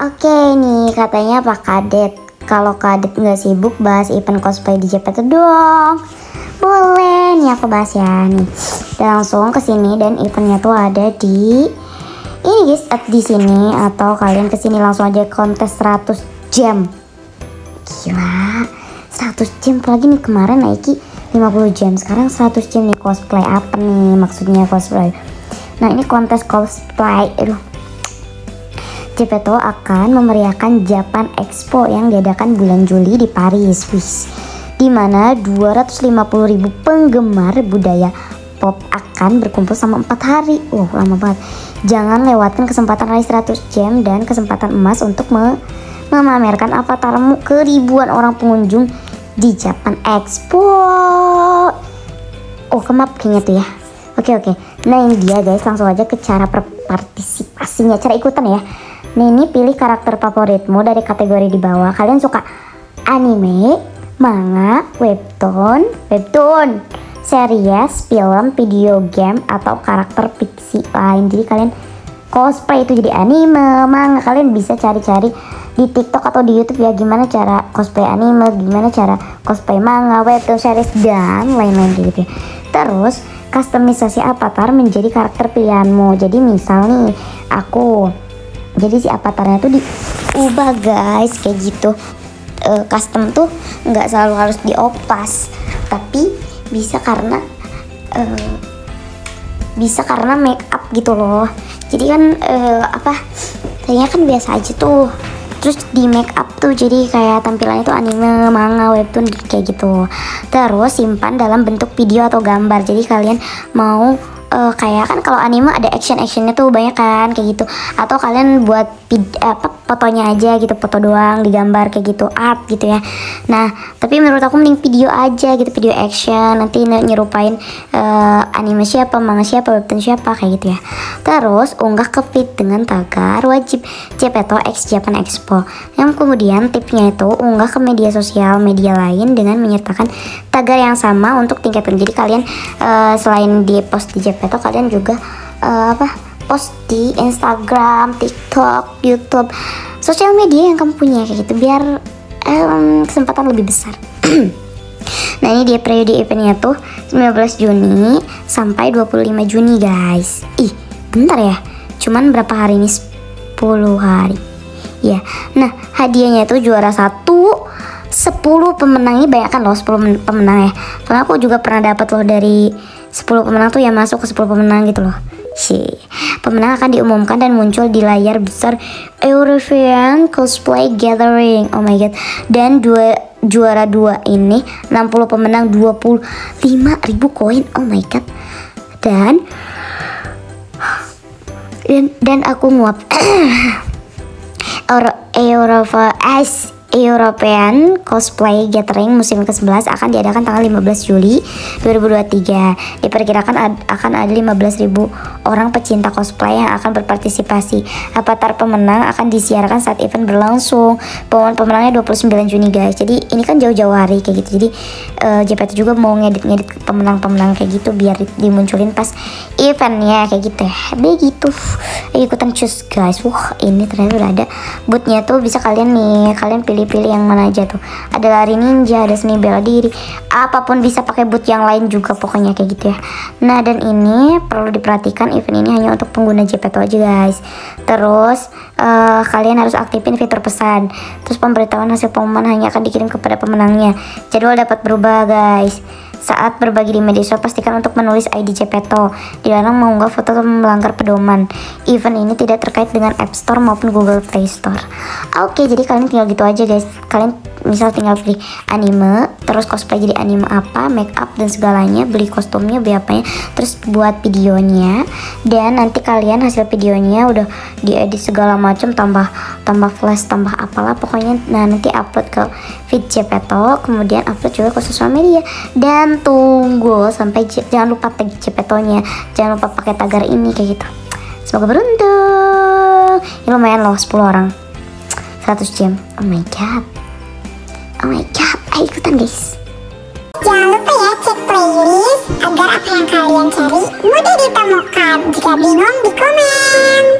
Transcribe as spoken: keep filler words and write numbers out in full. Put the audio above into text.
Oke nih, katanya Pak Kadet, kalau Kadet nggak sibuk bahas event cosplay di Jepeto dong. Boleh nih, aku bahas ya nih. Dan langsung ke sini, dan eventnya tuh ada di ini guys, at di sini, atau kalian ke sini langsung aja kontes seratus jam. Gila, seratus jam lagi nih, kemarin Nike lima puluh jam, sekarang seratus jam nih. Cosplay apa nih maksudnya cosplay? Nah, ini kontes cosplay. Aduh. Jepeto akan memeriahkan Japan Expo yang diadakan bulan Juli di Paris, wis, di mana dua ratus lima puluh ribu penggemar budaya pop akan berkumpul selama empat hari. Wow, lama banget. Jangan lewatkan kesempatan raih seratus jam dan kesempatan emas untuk me memamerkan avatarmu ke ribuan orang pengunjung di Japan Expo. Oh, kemap kayaknya tuh ya. Oke oke. Nah, ini dia guys, langsung aja ke cara partisipasinya, cara ikutan ya. Nah, ini pilih karakter favoritmu dari kategori di bawah. Kalian suka anime, manga, webtoon, webtoon, series, film, video game, atau karakter fiksi lain. Jadi kalian cosplay itu jadi anime, manga. Kalian bisa cari-cari di TikTok atau di YouTube ya, gimana cara cosplay anime, gimana cara cosplay manga, webtoon, series, dan lain-lain gitu ya. Terus customisasi avatar menjadi karakter pilihanmu. Jadi misal nih, aku jadi si avatarnya tuh diubah guys, kayak gitu. E, custom tuh nggak selalu harus dioplas, tapi bisa karena e, bisa karena make up gitu loh. Jadi kan e, apa tadinya kan biasa aja tuh, terus di make up tuh jadi kayak tampilannya tuh anime, manga, webtoon kayak gitu. Terus simpan dalam bentuk video atau gambar. Jadi kalian mau Uh, kayak kan kalau anime ada action actionnya tuh banyak kan kayak gitu, atau kalian buat apa fotonya aja gitu, foto doang digambar kayak gitu, art gitu ya. Nah, tapi menurut aku mending video aja gitu, video action, nanti nyerupain uh, anime siapa, manga siapa, webtoon siapa kayak gitu ya. Terus unggah ke feed dengan tagar wajib Jepeto X Japan Expo. Yang kemudian tipsnya itu unggah ke media sosial media lain dengan menyertakan tagar yang sama untuk tingkatan. Jadi kalian uh, selain di post di Jepeto, kalian juga uh, apa post di Instagram, TikTok, YouTube, sosial media yang kamu punya kayak gitu, biar um, kesempatan lebih besar. Nah, ini dia periode eventnya tuh sembilan belas Juni sampai dua puluh lima Juni guys. Ih, bentar ya, cuman berapa hari ini? sepuluh hari ya. Nah, hadiahnya tuh juara satu, sepuluh pemenang. Ini banyak kan loh, sepuluh pemenang ya. Soalnya aku juga pernah dapat loh dari sepuluh pemenang tuh yang masuk ke sepuluh pemenang gitu loh. Si pemenang akan diumumkan dan muncul di layar besar European Cosplay Gathering. Oh my god. Dan dua juara dua ini enam puluh pemenang, dua puluh lima ribu koin. Oh my god. Dan dan, dan aku nguap. Euro Europa as European Cosplay Gathering musim ke sebelas akan diadakan tanggal lima belas Juli dua ribu dua puluh tiga. Diperkirakan ad, akan ada lima belas ribu orang pecinta cosplay yang akan berpartisipasi. Avatar pemenang akan disiarkan saat event berlangsung. Pengumuman pemenangnya dua puluh sembilan Juni guys. Jadi ini kan jauh-jauh hari kayak gitu. Jadi uh, Jepeto juga mau ngedit-ngedit pemenang-pemenang kayak gitu biar dimunculin pas eventnya kayak gitu ya. Begitu. Ikutan cus guys. Wah, ini ternyata udah ada bootnya tuh, bisa kalian nih, kalian pilih pilih yang mana aja tuh. Ada lari ninja, ada seni bela diri, apapun bisa pakai boot yang lain juga pokoknya kayak gitu ya. Nah, dan ini perlu diperhatikan, event ini hanya untuk pengguna Jepeto aja guys. Terus uh, kalian harus aktifin fitur pesan. Terus pemberitahuan hasil pengumuman hanya akan dikirim kepada pemenangnya. Jadwal dapat berubah guys. Saat berbagi di media sosial, pastikan untuk menulis I D Jepeto. Dilarang mengunggah foto atau melanggar pedoman. Event ini tidak terkait dengan App Store maupun Google Play Store. Oke, jadi kalian tinggal gitu aja guys. Kalian misal tinggal pilih anime, terus cosplay jadi anime apa, make up dan segalanya, beli kostumnya, beli apanya, terus buat videonya, dan nanti kalian hasil videonya udah diedit segala macam, tambah tambah flash, tambah apalah pokoknya. Nah, nanti upload ke feed Jepeto, kemudian upload juga ke sosial media. Dan tunggu sampai jangan lupa tag Jepetonya, jangan lupa pakai tagar ini kayak gitu. Semoga beruntung. Ini lumayan loh, sepuluh orang, seratus jam. Oh my god, oh my god, ayo ikutan guys. Jangan lupa ya cek playlist agar apa yang kalian cari mudah ditemukan. Jika bingung di komen.